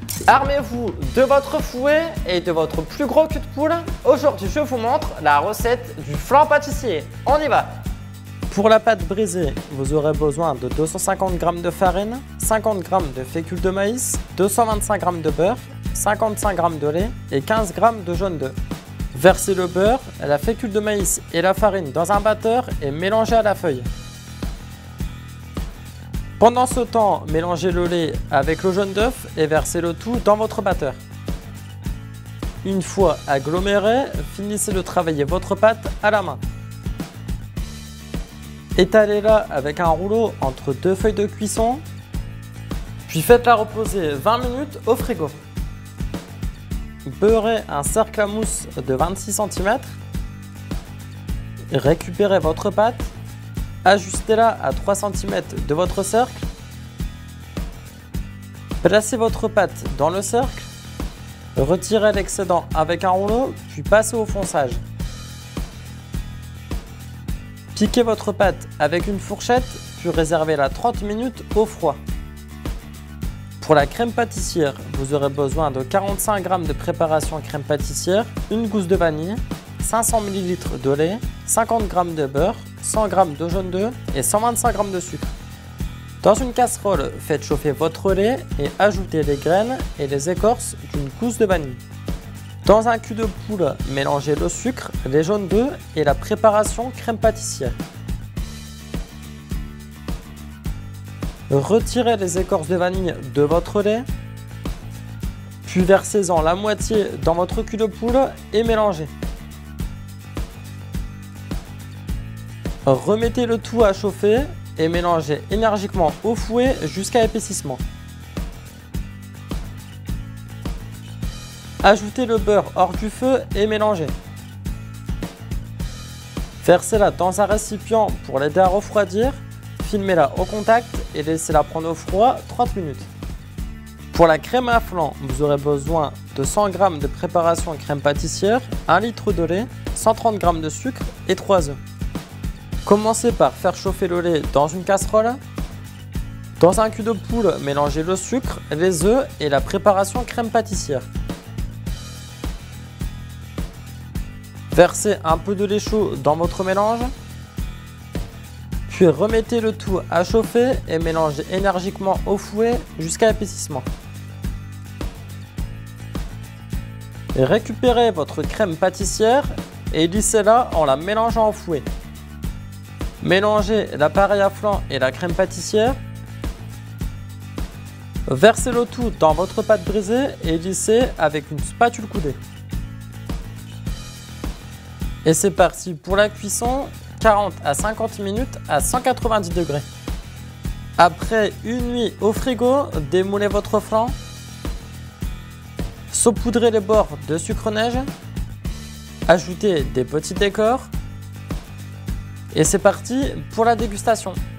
Armez-vous de votre fouet et de votre plus gros cul de poule. Aujourd'hui, je vous montre la recette du flan pâtissier. On y va! Pour la pâte brisée, vous aurez besoin de 250 g de farine, 50 g de fécule de maïs, 225 g de beurre, 55 g de lait et 15 g de jaune d'œuf. Versez le beurre, la fécule de maïs et la farine dans un batteur et mélangez à la feuille. Pendant ce temps, mélangez le lait avec le jaune d'œuf et versez le tout dans votre batteur. Une fois aggloméré, finissez de travailler votre pâte à la main. Étalez-la avec un rouleau entre deux feuilles de cuisson, puis faites-la reposer 20 minutes au frigo. Beurrez un cercle à mousse de 26 cm. Récupérez votre pâte. Ajustez-la à 3 cm de votre cercle. Placez votre pâte dans le cercle. Retirez l'excédent avec un rouleau, puis passez au fonçage. Piquez votre pâte avec une fourchette, puis réservez-la 30 minutes au froid. Pour la crème pâtissière, vous aurez besoin de 45 g de préparation crème pâtissière, une gousse de vanille, 500 ml de lait, 50 g de beurre, 100 g de jaune d'œuf et 125 g de sucre. Dans une casserole, faites chauffer votre lait et ajoutez les graines et les écorces d'une gousse de vanille. Dans un cul de poule, mélangez le sucre, les jaunes d'œufs et la préparation crème pâtissière. Retirez les écorces de vanille de votre lait, puis versez-en la moitié dans votre cul de poule et mélangez. Remettez le tout à chauffer et mélangez énergiquement au fouet jusqu'à épaississement. Ajoutez le beurre hors du feu et mélangez. Versez-la dans un récipient pour l'aider à refroidir. Filmez-la au contact et laissez-la prendre au froid 30 minutes. Pour la crème à flan, vous aurez besoin de 100 g de préparation crème pâtissière, 1 litre de lait, 130 g de sucre et 3 œufs. Commencez par faire chauffer le lait dans une casserole. Dans un cul de poule, mélangez le sucre, les œufs et la préparation crème pâtissière. Versez un peu de lait chaud dans votre mélange. Puis remettez le tout à chauffer et mélangez énergiquement au fouet jusqu'à épaississement. Récupérez votre crème pâtissière et lissez-la en la mélangeant au fouet. Mélangez l'appareil à flan et la crème pâtissière. Versez le tout dans votre pâte brisée et lissez avec une spatule coudée. Et c'est parti pour la cuisson, 40 à 50 minutes à 190 degrés. Après une nuit au frigo, démoulez votre flan. Saupoudrez les bords de sucre neige. Ajoutez des petits décors. Et c'est parti pour la dégustation.